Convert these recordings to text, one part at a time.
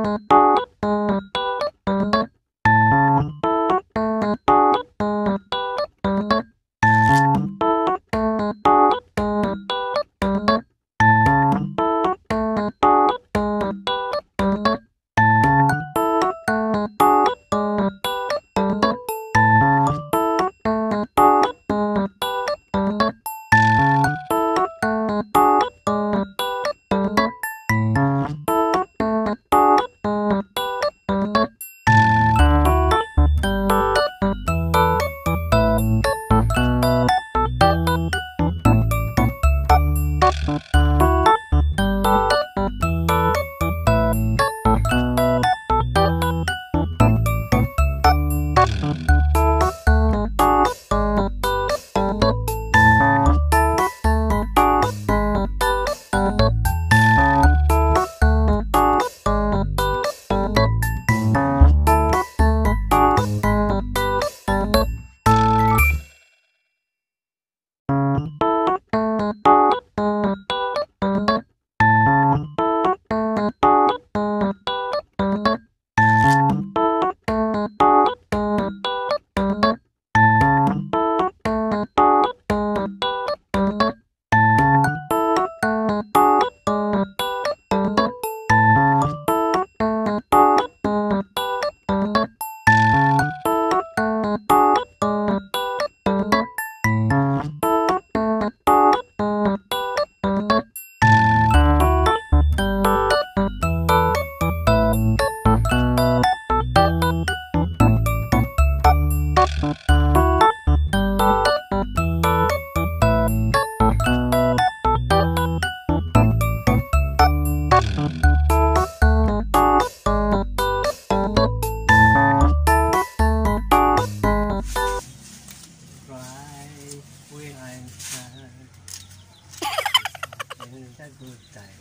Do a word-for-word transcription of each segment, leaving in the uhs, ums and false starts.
Good time.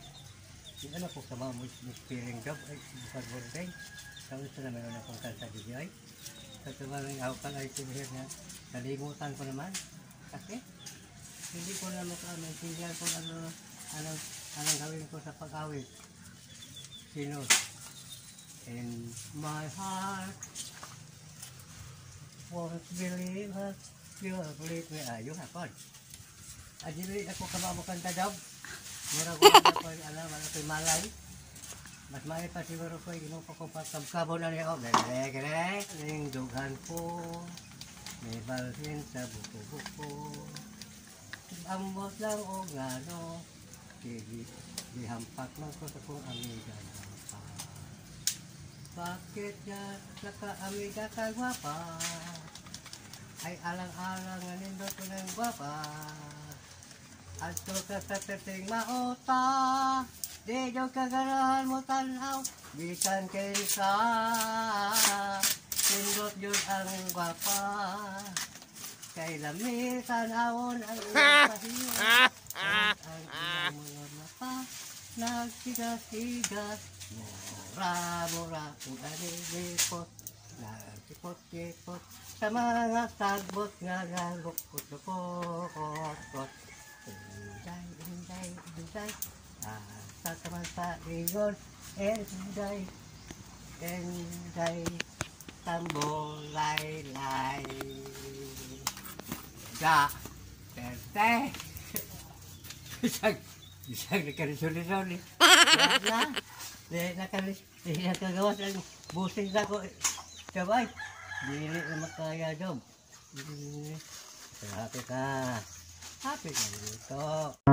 Yung ano po sa mga feeling job ay bukad birthday. Tapos na meron akong kansa di ay. Sa tumalang awkan ay sibihir na nalimutan ko naman. Kasi hindi ko na makaintindihan kung ano anong, anong gawin ko sa pag-awit. Sino? In my heart won't believe us. You believe me. Ayun hapon. Adili ako kamamukan ta job. Meron ko na ko alam ano ko malay. Mas may pa siguro ko ino ko patabkabo na niya og dere dere ning dughan ko. May balhin sa buko-buko. Ambot lang og ngano. Sige, dihampak man ko sa kong amiga. Bakit niya naka-amiga ka gwapa? Ay alang-alang nga nindot ko ng gwapa. Ato ka sa teting maota, di daw kaganahan mo tanaw, bisan kaysa, nindot yun ang gwapa, kay lami tanawon ang iyong pahiyo, at ang iyong mga mata, nagsigas-sigas, mura-mura, kung anilipot, nagsipot-sipot, sa mga sagbot nga galukot-lukot-kot. Inday, inday, inday, asa kaman sa iyon, inday, inday, tambolay-lay. Ja, perte. Isang, isang nakarisuli-suli. Wala, di nakagawas ang busing sa ko. Sabay, dili na makaya job. Happy ka. Happy ka dito.